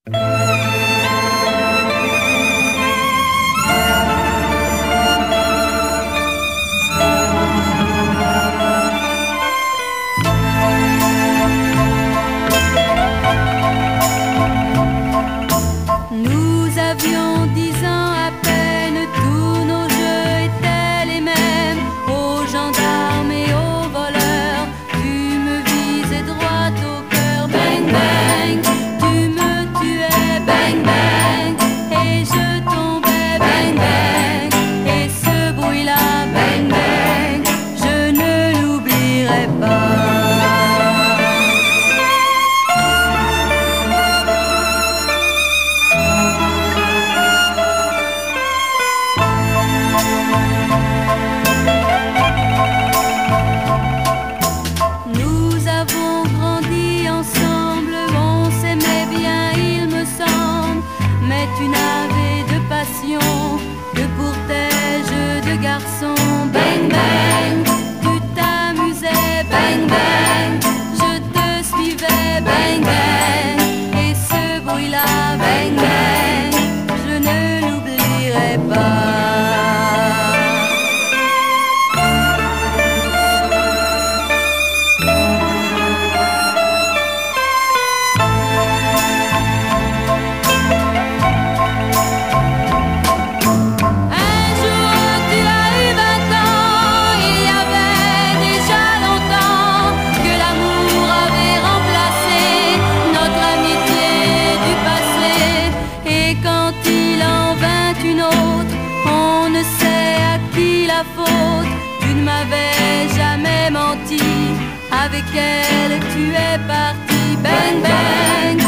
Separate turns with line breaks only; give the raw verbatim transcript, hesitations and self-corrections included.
Nous avions dix ans à peine, tous nos jeux étaient les mêmes. Aux gendarmes et aux voleurs, tu me visais droit au cœur. Bang bang, tu me tuais. Bang bang, et je tombais. Bang bang, et ce bruit-là. Bang bang, je ne l'oublierai pas. Nous avons grandi ensemble, on s'aimait bien, il me semble. Mais tu n'avais de passion que pour tes jeux de garçon. Bang bang, tu t'amusais. Bang bang, je te suivais. Bang bang, et ce bruit-là. Bang bang, je ne l'oublierai pas. Faute, tu ne m'avais jamais menti, avec elle tu es parti. Bang bang,